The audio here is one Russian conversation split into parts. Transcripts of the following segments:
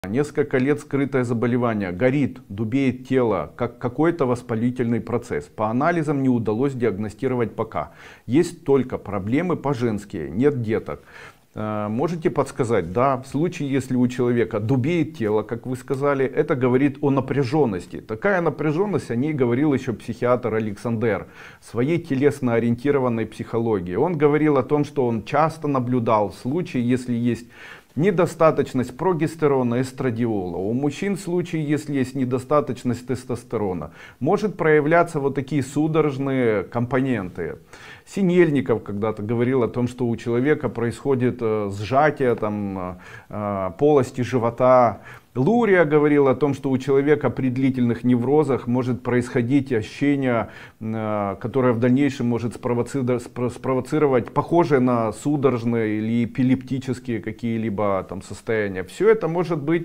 Несколько лет скрытое заболевание, горит, дубеет тело, как какой-то воспалительный процесс. По анализам не удалось диагностировать пока. Есть только проблемы по-женски, нет деток. Можете подсказать? Да, в случае, если у человека дубеет тело, как вы сказали, это говорит о напряженности. Такая напряженность, о ней говорил еще психиатр Александр в своей телесно ориентированной психологии. Он говорил о том, что он часто наблюдал в случае, если есть недостаточность прогестерона, эстрадиола. У мужчин в случае, если есть недостаточность тестостерона, может проявляться вот такие судорожные компоненты. Синельников когда-то говорил о том, что у человека происходит сжатие полости живота. Лурия говорил о том, что у человека при длительных неврозах может происходить ощущение, которое в дальнейшем может спровоцировать похожие на судорожные или эпилептические какие-либо состояния. Все это может быть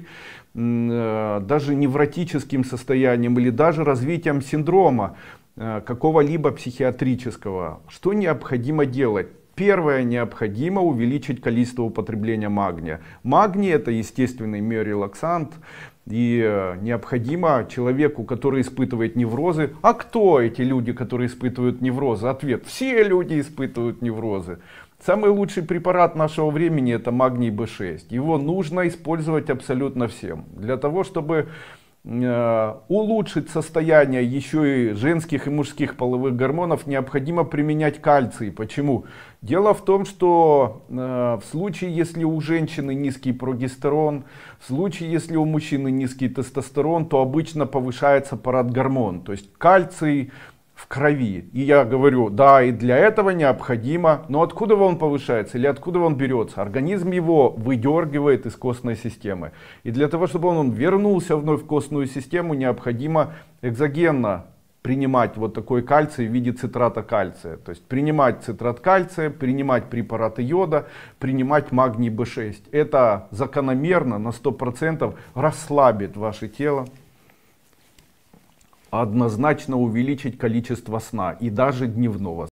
даже невротическим состоянием или даже развитием синдрома какого-либо психиатрического. Что необходимо делать? Первое, необходимо увеличить количество употребления магния. Магний — это естественный миорелаксант. И необходимо человеку, который испытывает неврозы. А кто эти люди, которые испытывают неврозы? Ответ: все люди испытывают неврозы. Самый лучший препарат нашего времени — это магний B6. Его нужно использовать абсолютно всем. Для того, чтобы улучшить состояние еще и женских и мужских половых гормонов, необходимо применять кальций. Почему? Дело в том, что в случае, если у женщины низкий прогестерон, в случае, если у мужчины низкий тестостерон, то обычно повышается парадгормон, то есть кальций в крови. И я говорю, да, и для этого необходимо, но откуда он повышается или откуда он берется? Организм его выдергивает из костной системы. И для того, чтобы он вернулся вновь в костную систему, необходимо экзогенно принимать вот такой кальций в виде цитрата кальция. То есть принимать цитрат кальция, принимать препараты йода, принимать магний B6. Это закономерно на 100% расслабит ваше тело. Однозначно увеличить количество сна, и даже дневного.